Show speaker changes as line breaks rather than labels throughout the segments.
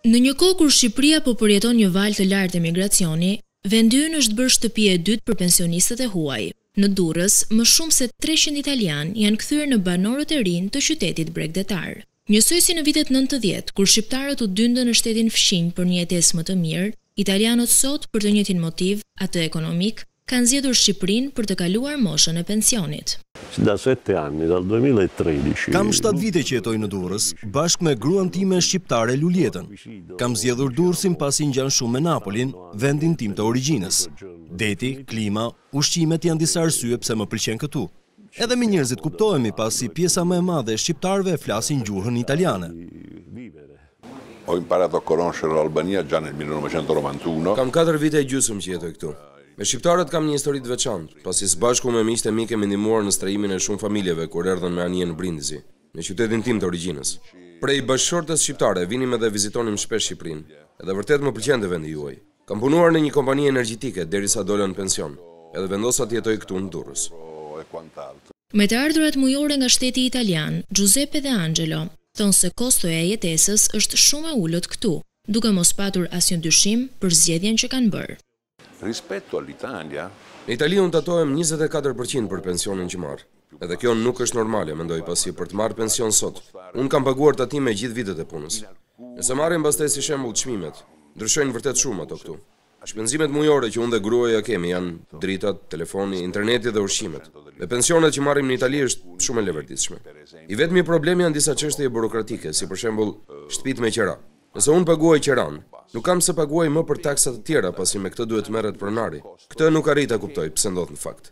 Në një kohë kur Shqipëria po përjeton një valë të lartë emigracioni, vendi ynë është bërë shtëpi e dytë për pensionistët e huaj. Në Durrës, më shumë se 300 italianë janë kthyer në banorët e rinj të qytetit bregdetar. Njësoj si në vitet 90, kur shqiptarët u dyndën në shtetin fshinj për një jetesë më të mirë, italianët sot, për të njëjtin motiv, atë ekonomik, kanë zgjedhur Shqipërinë për të kaluar moshën e pensionit.
Da 7 anni, dal 2013.
Kam 7 vite që jetoj në Durrës, bashkë me gruan time shqiptare Luljetën. Kam zgjedhur Durrësin pasi ngjan shumë me Napolin, vendin tim të origjinës. Deti, klima, ushqimet janë disa arsye pse më pëlqen këtu. Edhe me njerëzit kuptohemi pasi pjesa më e madhe e shqiptarëve flasin gjuhën italiane.
Ho imparato a conoscere l'Albania già nel 1991.
Kam 4 vite e gjysmë që jetoj këtu. Me shqiptarët kam një histori të veçantë, pasi së bashku me miqtë e mi kemi ndihmuar në strahimin e shumë familjeve kur erdhën me anije në Brindisi, në qytetin tim të origjinës. Prej bashkëshortes shqiptare vinim edhe vizitonim shpesh Shqipërinë, edhe vërtet më pëlqente vendi juaj. Kam punuar në një kompani energjitike derisa dola në pension, edhe vendosa të jetoj këtu në Durrës.
Me të ardhurat mujore nga shteti italian, Giuseppe dhe Angelo thonë se kostoja e jetesës është shumë e ulët këtu, duke mos patur asnjë dyshim për zgjedhjen që kanë bërë.
Rispetto all'Italia.
Në Itali unë tatohem 24% për pensionin që marr. Edhe kjo nuk është normale, mendoj, pasi për të marrë pension sot, unë kam paguar tatime gjithë vitet e punës. Nëse marrim pastaj si shembull çmimet, ndryshojnë vërtet shumë ato këtu. Shpenzimet mujore që unë dhe gruaja kemi janë dritat, telefoni, interneti dhe ushqimet. Me pensionet që marrim në Itali është shumë e leverditshme. I vetmi problemi janë disa çështje burokratike, si për shembull shtëpitë me qira. Nëse unë paguaj qiran, nuk kam se paguaj më për taksat të tjera, pasi me këtë duhet merret pronari. Këtë nuk arrit ta kuptoj pse ndodh në fakt.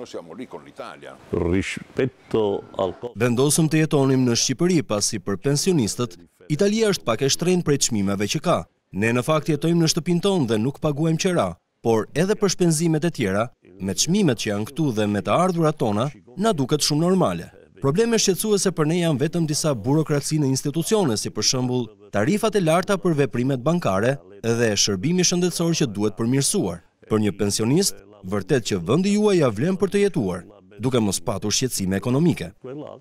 Vendosëm të jetonim në Shqipëri pasi për pensionistët, Italia është pak e shtrenjtë prej çmimeve që ka. Ne në fakt jetojmë në shtëpinë tonë dhe nuk paguajmë qira, por edhe për shpenzimet e tjera, me çmimet që janë këtu dhe me të ardhurat tona, na duket shumë normale. Probleme shqetësuese për ne janë vetëm disa burokraci në institucione, si për shembull tarifat e larta për veprimet bankare dhe shërbimi shëndetësor që duhet përmirësuar. Për një pensionist, vërtet që vendi juaj ja vlen për të jetuar, duke mos patur shqetësime ekonomike.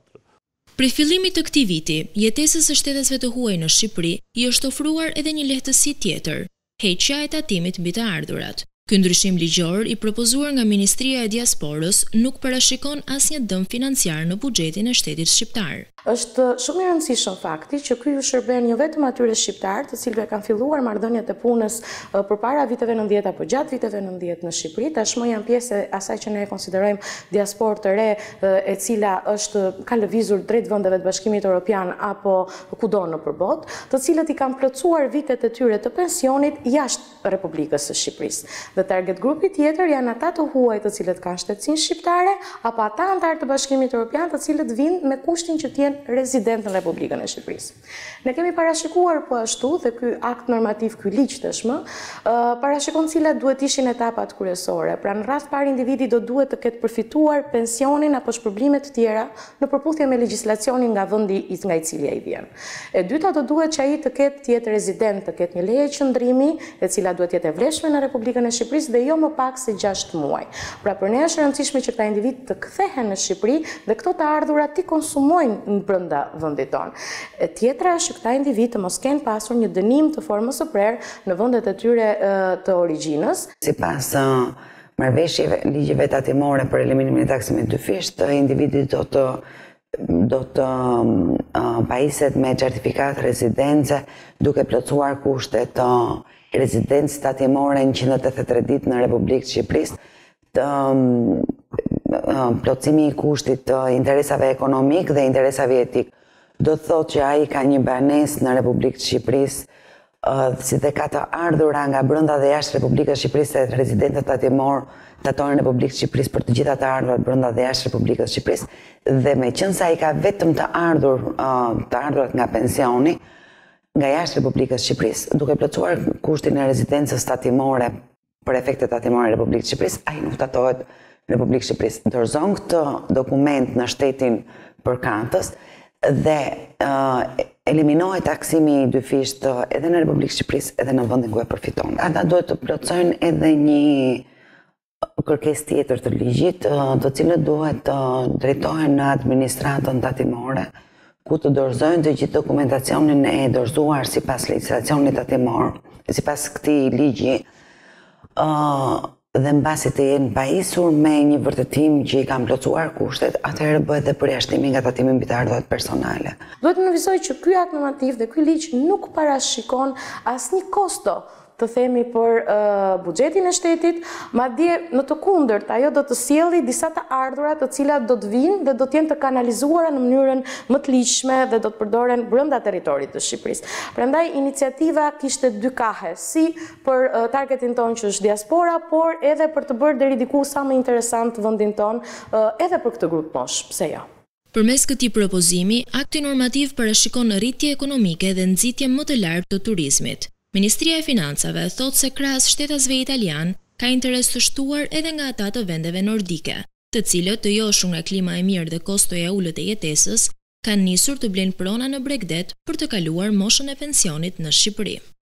Prej fillimit të këtij viti, jetesës së shtetësve të huaj në Shqipëri i është ofruar edhe një lehtësi tjetër, heqja e tatimit mbi të ardhurat. Ky ndryshim ligjor i propozuar nga Ministria e Diasporës nuk parashikon asnjë dëm financiar në buxhetin e shtetit shqiptar.
Është shumë i rëndësishëm fakti që ky u shërben jo vetëm atyre shqiptarë të cilëve kanë filluar marrëdhëniet e punës përpara viteve 90 apo gjatë viteve 90 në Shqipëri, tashmë janë pjesë e asaj që ne konsiderojmë diasporë të re, e cila ka lëvizur drejt vendeve të Bashkimit Evropian apo kudo në përbot, të cilët i kanë plotësuar vitet e tyre të pensionit jashtë Republikës së Shqipërisë. Dhe target grupi tjetër janë ata të huaj të cilët kanë shtetësinë shqiptare apo ata antarë të Bashkimit Evropian të cilët vinë me kushtin që të jenë rezident në Republikën e Shqipërisë. Ne kemi parashikuar po ashtu dhe ky akt normativ, ky ligj tashmë, parashikon cilat duhet ishin etapat kryesore. Pra në rast parë individi do duhet të ketë përfituar pensionin apo shpërblime të tjera në përputhje me legjislacionin nga vendi nga i cili ai vjen. E dyta do duhet që ai të jetë rezident, të ketë një leje qëndrimi, e cila duhet jetë e vlefshme në Republikën e Shqipërisë dhe jo më pak se 6 muaj. Pra për ne është e rëndësishme që këta individ të kthehen në Shqipëri dhe këto të ardhurat ti konsumojnë brenda vendit tonë. Tjetra është që këta individ të mos kenë pasur një dënim të formës së prerë në vendet e tyre të origjinës.
Sipas marrëveshjeve ligjeve tatimore për eliminimin e taksimit dyfisht, individi do të pajiset me certifikat rezidence duke plotësuar kushtet të rezidencë tatimore në 183 ditë në Republikë të Shqipërisë, plotësimi i kushtit të interesave ekonomik dhe interesave etik. Do të thotë që ai ka një banesë në Republikën e Shqipërisë, si dhe ka të ardhura nga brenda dhe jashtë Republikës së Shqipërisë, se rezidentët tatimor tatojnë në Republikën e Shqipërisë për të gjitha të ardhurat brenda dhe jashtë Republikës së Shqipërisë, dhe meqense ai ka vetëm të ardhurat nga pensioni nga jashtë Republikës së Shqipërisë, duke plotësuar kushtin e rezidencës tatimore për efektet tatimore në Republikën e Shqipërisë, ai nuk tatohet në Republikën e Shqipërisë. Dorëzon këtë dokument në shtetin përkatës dhe eliminohet taksimi i dyfisht edhe në Republikën e Shqipërisë edhe në vendin ku e përfiton. Ata duhet të plotësojnë edhe një kërkesë tjetër të ligjit, të cilët duhet të drejtohen në administratën tatimore ku të dorëzojnë të gjithë dokumentacionin e dorëzuar sipas legjislacionit tatimor, sipas këtij ligji, dhe mbasi të jenë pajisur me një vërtetim që i kanë plotësuar kushtet, atëherë bëhet dhe përjashtimi nga tatimi mbi të ardhurat personale.
Duhet të nënvizoj që ky akt normativ dhe ky ligj nuk parashikon asnjë kosto të themi për buxhetin e shtetit, madje në të kundërt, ajo do të sjellë disa të ardhura të cilat do të vinë dhe do të jenë të kanalizuara në mënyrën më të ligjshme dhe do të përdoren brenda territorit të Shqipërisë. Prandaj iniciativa kishte dy kahe, si për targetin tonë që është diaspora, por edhe për të bërë deri diku sa më interesant vendin tonë, edhe për këtë grup mosh, pse jo?
Përmes këtij propozimi, akti normativ parashikon rritje ekonomike dhe nxitje më të lartë të turizmit. Ministria e Financave thot se krahas shtetasve italian ka interes të shtuar edhe nga ata të vendeve nordike, të cilët të joshur nga klima e mirë dhe kostoja ulët e jetesës, kanë nisur të blejnë prona në Bregdet për të kaluar moshën e pensionit në Shqipëri.